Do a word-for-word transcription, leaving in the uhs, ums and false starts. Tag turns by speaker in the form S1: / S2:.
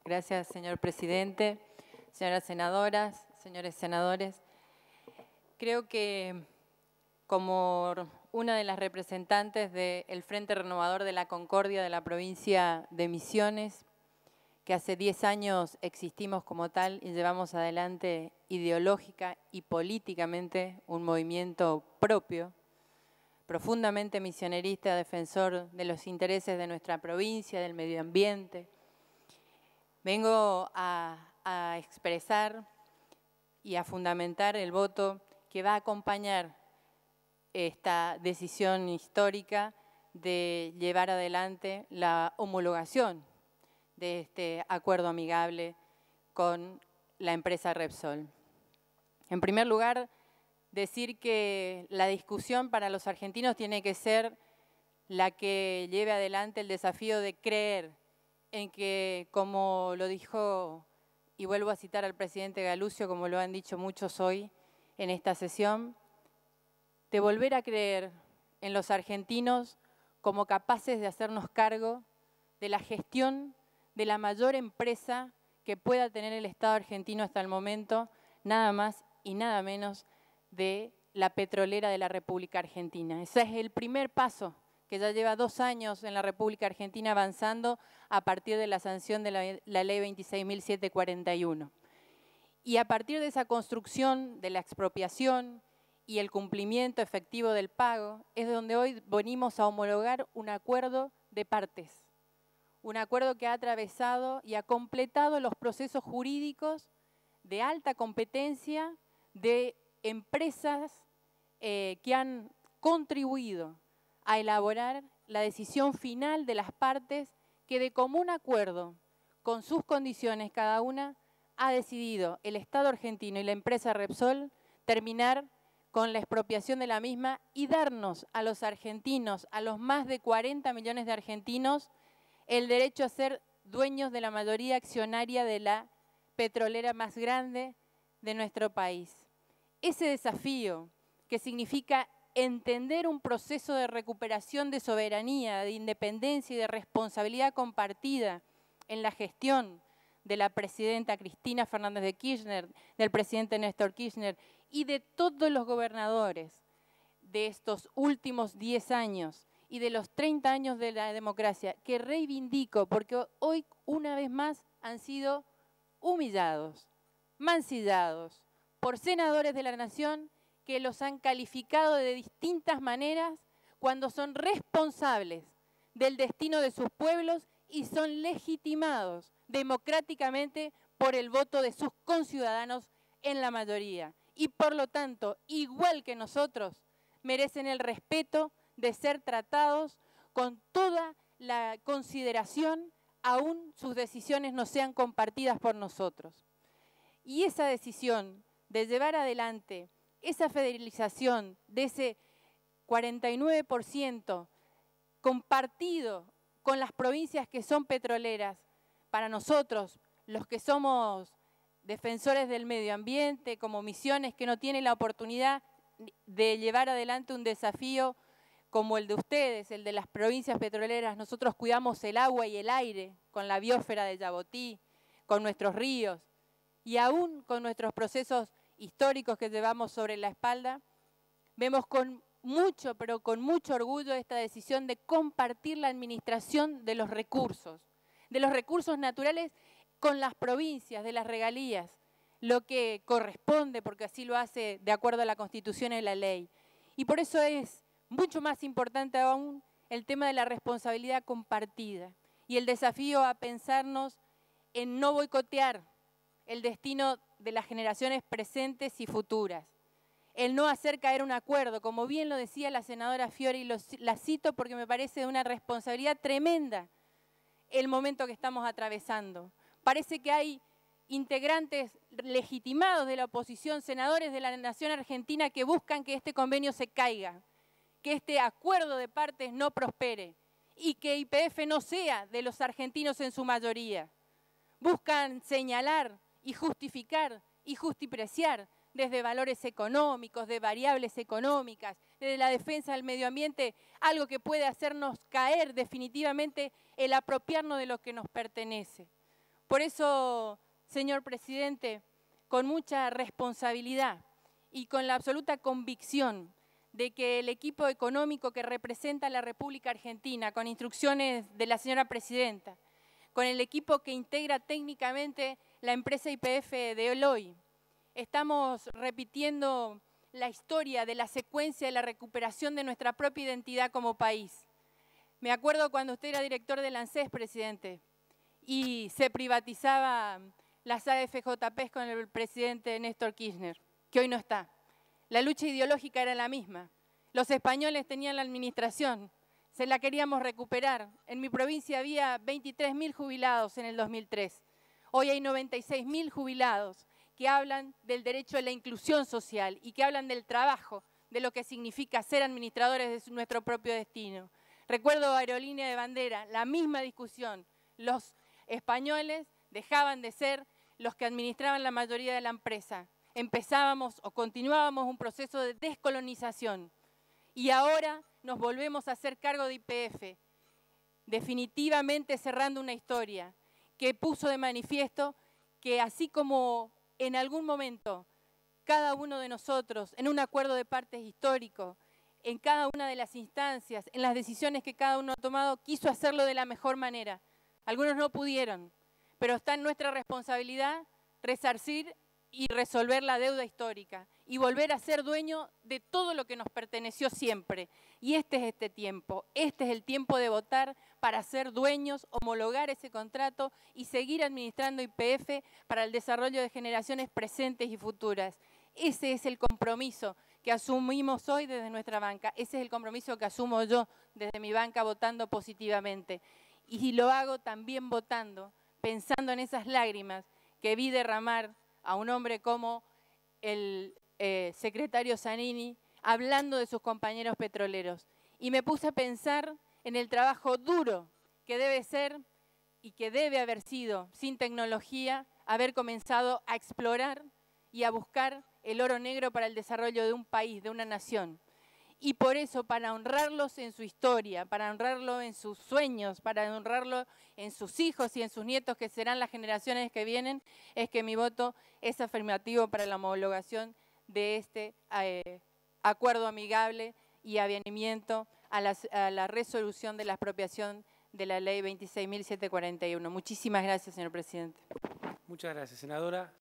S1: Gracias, señor presidente, señoras senadoras, señores senadores. Creo que como una de las representantes del Frente Renovador de la Concordia de la provincia de Misiones, que hace diez años existimos como tal y llevamos adelante ideológica y políticamente un movimiento propio, profundamente misionerista, defensor de los intereses de nuestra provincia, del medio ambiente. Vengo a, a expresar y a fundamentar el voto que va a acompañar esta decisión histórica de llevar adelante la homologación de este acuerdo amigable con la empresa Repsol. En primer lugar, decir que la discusión para los argentinos tiene que ser la que lleve adelante el desafío de creer en que, como lo dijo, y vuelvo a citar al presidente Galucio, como lo han dicho muchos hoy en esta sesión, de volver a creer en los argentinos como capaces de hacernos cargo de la gestión de la mayor empresa que pueda tener el Estado argentino hasta el momento, nada más y nada menos de la petrolera de la República Argentina. Ese es el primer paso que ya lleva dos años en la República Argentina avanzando a partir de la sanción de la, la ley veintiséis mil setecientos cuarenta y uno. Y a partir de esa construcción de la expropiación y el cumplimiento efectivo del pago, es donde hoy venimos a homologar un acuerdo de partes. Un acuerdo que ha atravesado y ha completado los procesos jurídicos de alta competencia de empresas eh, que han contribuido a elaborar la decisión final de las partes que de común acuerdo, con sus condiciones cada una, ha decidido el Estado argentino y la empresa Repsol terminar con la expropiación de la misma y darnos a los argentinos, a los más de cuarenta millones de argentinos, el derecho a ser dueños de la mayoría accionaria de la petrolera más grande de nuestro país. Ese desafío que significa entender un proceso de recuperación de soberanía, de independencia y de responsabilidad compartida en la gestión de la presidenta Cristina Fernández de Kirchner, del presidente Néstor Kirchner y de todos los gobernadores de estos últimos diez años y de los treinta años de la democracia, que reivindico porque hoy una vez más han sido humillados, mancillados por senadores de la Nación que los han calificado de distintas maneras cuando son responsables del destino de sus pueblos y son legitimados democráticamente por el voto de sus conciudadanos en la mayoría. Y por lo tanto, igual que nosotros, merecen el respeto de ser tratados con toda la consideración, aún sus decisiones no sean compartidas por nosotros. Y esa decisión de llevar adelante esa federalización de ese cuarenta y nueve por ciento compartido con las provincias que son petroleras, para nosotros, los que somos defensores del medio ambiente, como Misiones, que no tienen la oportunidad de llevar adelante un desafío como el de ustedes, el de las provincias petroleras. Nosotros cuidamos el agua y el aire con la biosfera de Yabotí, con nuestros ríos y aún con nuestros procesos históricos que llevamos sobre la espalda. Vemos con mucho, pero con mucho orgullo esta decisión de compartir la administración de los recursos, de los recursos naturales con las provincias, de las regalías, lo que corresponde, porque así lo hace de acuerdo a la Constitución y la ley. Y por eso es mucho más importante aún el tema de la responsabilidad compartida y el desafío a pensarnos en no boicotear el destino de las generaciones presentes y futuras. El no hacer caer un acuerdo, como bien lo decía la senadora Fiori, y lo, la cito porque me parece de una responsabilidad tremenda el momento que estamos atravesando. Parece que hay integrantes legitimados de la oposición, senadores de la Nación Argentina, que buscan que este convenio se caiga, que este acuerdo de partes no prospere y que Y P F no sea de los argentinos en su mayoría. Buscan señalar y justificar y justipreciar desde valores económicos, de variables económicas, desde la defensa del medio ambiente, algo que puede hacernos caer definitivamente el apropiarnos de lo que nos pertenece. Por eso, señor presidente, con mucha responsabilidad y con la absoluta convicción de que el equipo económico que representa a la República Argentina, con instrucciones de la señora presidenta, con el equipo que integra técnicamente la empresa Y P F de Eloy, estamos repitiendo la historia de la secuencia de la recuperación de nuestra propia identidad como país. Me acuerdo cuando usted era director del ANSES, presidente, y se privatizaba las A F J P con el presidente Néstor Kirchner, que hoy no está. La lucha ideológica era la misma. Los españoles tenían la administración, se la queríamos recuperar. En mi provincia había veintitrés mil jubilados en el dos mil tres. Hoy hay noventa y seis mil jubilados que hablan del derecho a la inclusión social y que hablan del trabajo, de lo que significa ser administradores de nuestro propio destino. Recuerdo Aerolínea de Bandera, la misma discusión. Los españoles dejaban de ser los que administraban la mayoría de la empresa. Empezábamos o continuábamos un proceso de descolonización y ahora nos volvemos a hacer cargo de Y P F, definitivamente cerrando una historia que puso de manifiesto que así como en algún momento cada uno de nosotros, en un acuerdo de partes histórico, en cada una de las instancias, en las decisiones que cada uno ha tomado, quiso hacerlo de la mejor manera. Algunos no pudieron, pero está en nuestra responsabilidad resarcir y resolver la deuda histórica y volver a ser dueño de todo lo que nos perteneció siempre. Y este es este tiempo, este es el tiempo de votar para ser dueños, homologar ese contrato y seguir administrando Y P F para el desarrollo de generaciones presentes y futuras. Ese es el compromiso que asumimos hoy desde nuestra banca, ese es el compromiso que asumo yo desde mi banca votando positivamente. Y lo hago también votando, pensando en esas lágrimas que vi derramar a un hombre como el eh, secretario Zanini, hablando de sus compañeros petroleros. Y me puse a pensar en el trabajo duro que debe ser y que debe haber sido, sin tecnología, haber comenzado a explorar y a buscar el oro negro para el desarrollo de un país, de una nación. Y por eso, para honrarlos en su historia, para honrarlo en sus sueños, para honrarlo en sus hijos y en sus nietos, que serán las generaciones que vienen, es que mi voto es afirmativo para la homologación de este eh, acuerdo amigable y avianimiento a, las, a la resolución de la expropiación de la ley veintiséis mil setecientos cuarenta y uno. Muchísimas gracias, señor presidente.
S2: Muchas gracias, senadora.